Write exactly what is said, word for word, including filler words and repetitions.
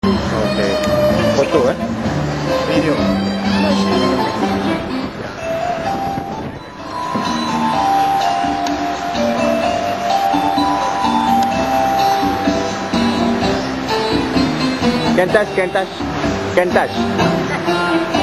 Okay. Foto eh? Video. Can touch, can touch, can touch.